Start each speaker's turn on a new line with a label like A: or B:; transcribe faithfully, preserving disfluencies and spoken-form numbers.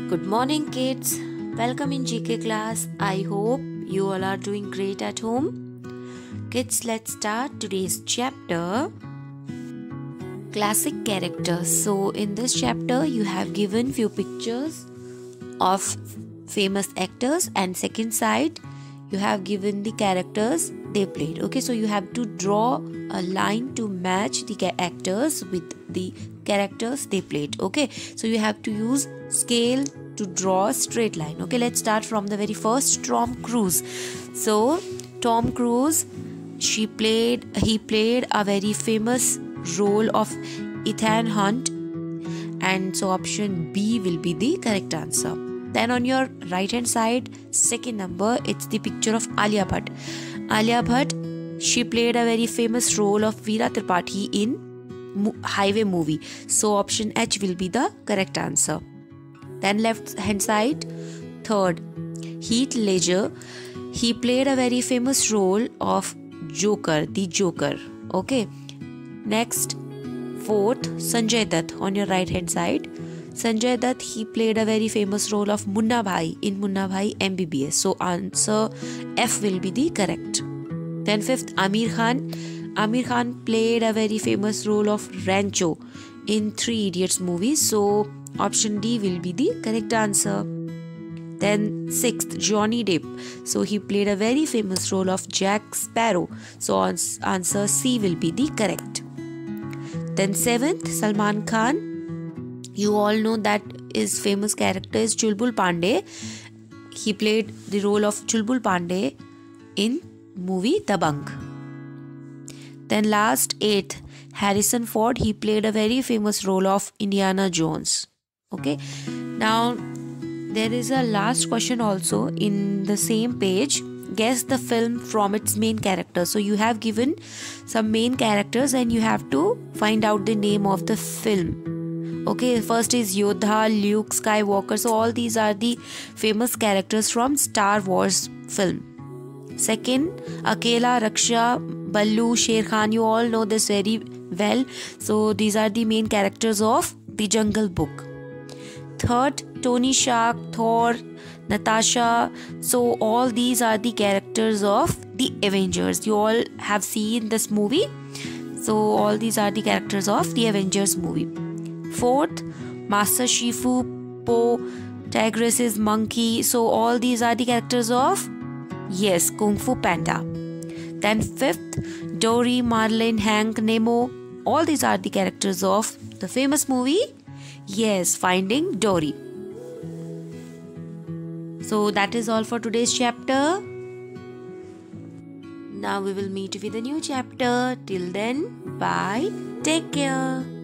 A: Good morning, kids. Welcome in G K class. I hope you all are doing great at home. Kids, let's start today's chapter. Classic characters. So, in this chapter, you have given few pictures of famous actors, and second side, you have given the characters they played. Okay, so you have to draw a line to match the actors with the characters they played. Okay, so you have to use scale to draw a straight line. Okay, let's start from the very first. Tom Cruise. So Tom Cruise, she played he played a very famous role of Ethan Hunt, and so option B will be the correct answer. Then on your right hand side, second number, it's the picture of Alia Bhatt. Alia Bhatt, she played a very famous role of Veera Tripathi in Mo- Highway movie. So option H will be the correct answer. Then left hand side, third, Heath Ledger. He played a very famous role of Joker, the Joker. Okay. Next, fourth, Sanjay Dutt on your right hand side. Sanjay Dutt, he played a very famous role of Munna Bhai in Munna Bhai M B B S. So answer F will be the correct. Then fifth, Aamir Khan. Aamir Khan played a very famous role of Rancho in Three Idiots movie. So option D will be the correct answer. Then sixth, Johnny Depp. So he played a very famous role of Jack Sparrow. So answer C will be the correct. Then seventh, Salman Khan. You all know that his famous character is Chulbul Pandey. He played the role of Chulbul Pandey in movie Dabangg. Then last, eighth, Harrison Ford. He played a very famous role of Indiana Jones. Okay. Now, there is a last question also in the same page. Guess the film from its main character. So you have given some main characters and you have to find out the name of the film. Okay, first is Yodha, Luke Skywalker. So all these are the famous characters from Star Wars film. Second, Akela, Raksha, Ballu, Sher Khan. You all know this very well. So these are the main characters of The Jungle Book. Third, Tony Stark, Thor, Natasha. So all these are the characters of the Avengers. You all have seen this movie. So all these are the characters of the Avengers movie. Fourth, Master Shifu, Po, Tigress's monkey. So all these are the characters of, yes, Kung Fu Panda. Then fifth, Dory, Marlin, Hank, Nemo. All these are the characters of the famous movie, yes, Finding Dory. So that is all for today's chapter. Now we will meet with a new chapter. Till then, bye. Take care.